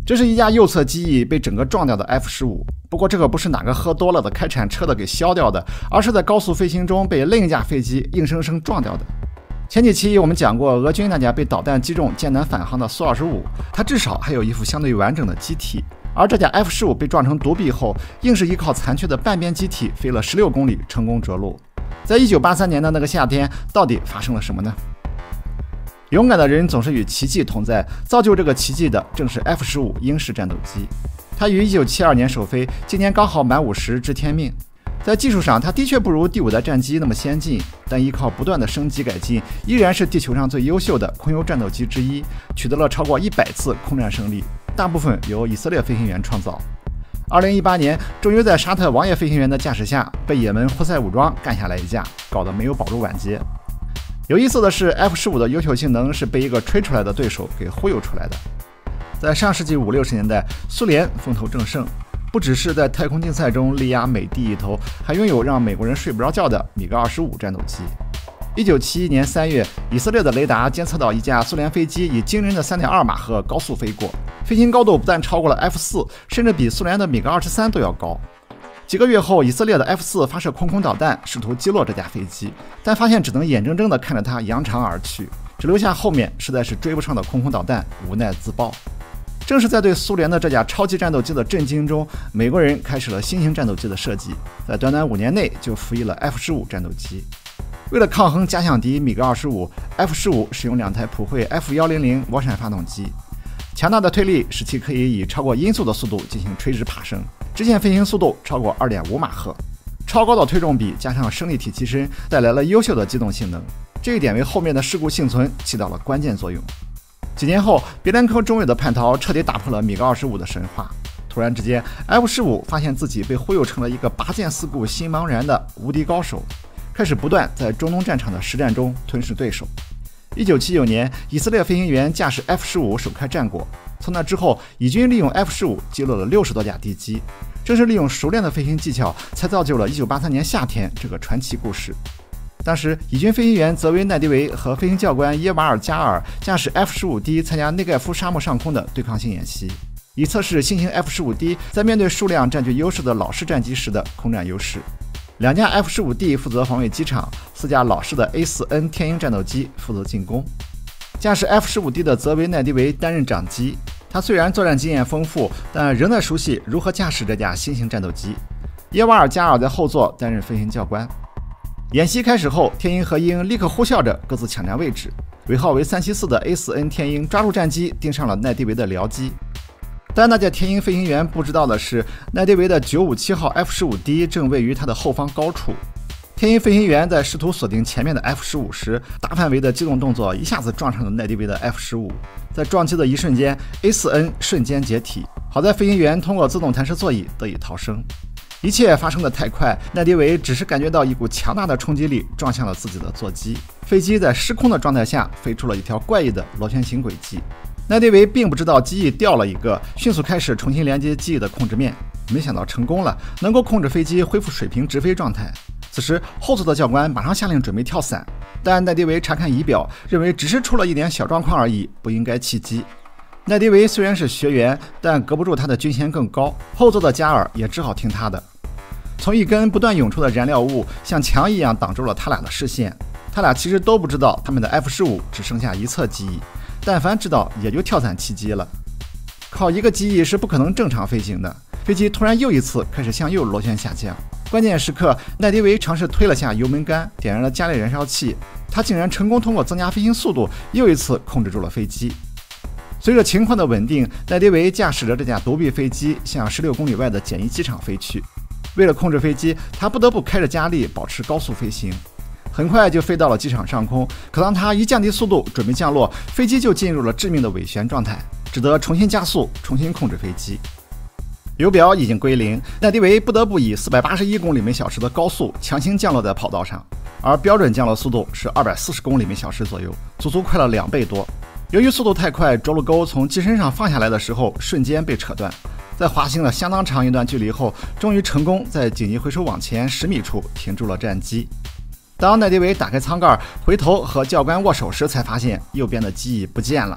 这是一架右侧机翼被整个撞掉的 F-15，不过这可不是哪个喝多了的开铲车的给削掉的，而是在高速飞行中被另一架飞机硬生生撞掉的。前几期我们讲过俄军那架被导弹击中艰难返航的苏25，它至少还有一副相对完整的机体，而这架 F-15被撞成独臂后，硬是依靠残缺的半边机体飞了16公里成功着陆。在1983年的那个夏天，到底发生了什么呢？勇敢的人总是与奇迹同在，造就这个奇迹的正是 F-15鹰式战斗机。它于1972年首飞，今年刚好满50知天命。在技术上，它的确不如第5代战机那么先进，但依靠不断的升级改进，依然是地球上最优秀的空优战斗机之一，取得了超过100次空战胜利，大部分由以色列飞行员创造。2018年，终于在沙特王爷飞行员的驾驶下，被也门胡塞武装干下来一架，搞得没有保住晚节。有意思的是 ，F-15的优秀性能是被一个吹出来的对手给忽悠出来的。在上世纪50、60年代，苏联风头正盛，不只是在太空竞赛中力压美帝一头，还拥有让美国人睡不着觉的米格25战斗机。1971年3月，以色列的雷达监测到一架苏联飞机以惊人的3.2马赫高速飞过，飞行高度不但超过了 F-4，甚至比苏联的米格23都要高。几个月后，以色列的 F-4发射空导弹，试图击落这架飞机，但发现只能眼睁睁地看着它扬长而去，只留下后面实在是追不上的空导弹，无奈自爆。正是在对苏联的这架超级战斗机的震惊中，美国人开始了新型战斗机的设计，在短短5年内就服役了 F-15战斗机。为了抗衡假想敌米格25， F-15使用2台普惠 F-100涡扇发动机，强大的推力使其可以以超过音速的速度进行垂直爬升，直线飞行速度超过 2.5 马赫。超高的推重比加上升力体机身带来了优秀的机动性能，这一点为后面的事故幸存起到了关键作用。几年后，别兰科中尉的叛逃彻底打破了米格25的神话。突然之间 ，F-15发现自己被忽悠成了一个拔剑四顾心茫然的无敌高手，开始不断在中东战场的实战中吞噬对手。1979年，以色列飞行员驾驶 F-15首开战果。从那之后，以军利用 F-15击落了60多架敌机。正是利用熟练的飞行技巧，才造就了1983年夏天这个传奇故事。当时，以军飞行员泽维奈迪维和飞行教官耶瓦尔加尔驾驶 F-15D 参加内盖夫沙漠上空的对抗性演习，以测试新型 F-15D 在面对数量占据优势的老式战机时的空战优势。2架 F-15D 负责防卫机场，4架老式的 A4N 天鹰战斗机负责进攻。驾驶 F-15D 的泽维奈迪维担任长机，他虽然作战经验丰富，但仍在熟悉如何驾驶这架新型战斗机。耶瓦尔加尔在后座担任飞行教官。演习开始后，天鹰和鹰立刻呼啸着各自抢占位置，尾号为374的 A4N 天鹰抓住战机，盯上了奈迪维的僚机。但那架天鹰飞行员不知道的是，奈迪维的957号 F-15D 正位于他的后方高处。天鹰飞行员在试图锁定前面的 F-15时，大范围的机动动作一下子撞上了奈迪维的 F-15。在撞击的一瞬间 ，A4N 瞬间解体，好在飞行员通过自动弹射座椅得以逃生。一切发生的太快，奈迪维只是感觉到一股强大的冲击力撞向了自己的座机，飞机在失控的状态下飞出了一条怪异的螺旋形轨迹。奈迪维并不知道机翼掉了一个，迅速开始重新连接机翼的控制面，没想到成功了，能够控制飞机恢复水平直飞状态。此时后座的教官马上下令准备跳伞，但奈迪维查看仪表，认为只是出了一点小状况而已，不应该弃机。奈迪维虽然是学员，但隔不住他的军衔更高，后座的加尔也只好听他的。从一根不断涌出的燃料雾像墙一样挡住了他俩的视线，他俩其实都不知道他们的 F-15只剩下一侧机翼，但凡知道也就跳伞弃机了。靠一个机翼是不可能正常飞行的，飞机突然又一次开始向右螺旋下降。关键时刻，奈迪维尝试推了下油门杆，点燃了加力燃烧器，他竟然成功通过增加飞行速度，又一次控制住了飞机。随着情况的稳定，奈迪维驾驶着这架独臂飞机向16公里外的简易机场飞去。为了控制飞机，他不得不开着加力保持高速飞行。很快就飞到了机场上空，可当他一降低速度准备降落，飞机就进入了致命的尾旋状态，只得重新加速，重新控制飞机。油表已经归零，奈迪维不得不以481公里每小时的高速强行降落在跑道上，而标准降落速度是240公里每小时左右，足足快了2倍多。由于速度太快，着陆钩从机身上放下来的时候瞬间被扯断，在滑行了相当长一段距离后，终于成功在紧急回收网前10米处停住了战机。当奈迪维打开舱盖回头和教官握手时，才发现右边的机翼不见了。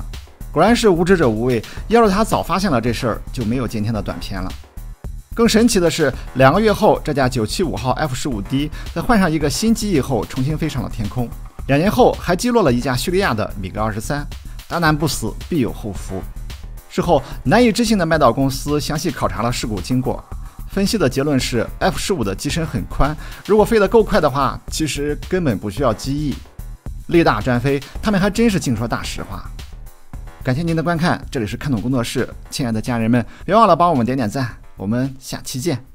果然是无知者无畏，要是他早发现了这事儿，就没有今天的短片了。更神奇的是，2个月后，这架975号 F-15D 在换上一个新机翼后，重新飞上了天空。2年后，还击落了一架叙利亚的米格23。大难不死，必有后福。事后，难以置信的麦道公司详细考察了事故经过，分析的结论是 F-15的机身很宽，如果飞得够快的话，其实根本不需要机翼。力大专飞，他们还真是净说大实话。感谢您的观看，这里是看懂工作室，亲爱的家人们，别忘了帮我们点点赞，我们下期见。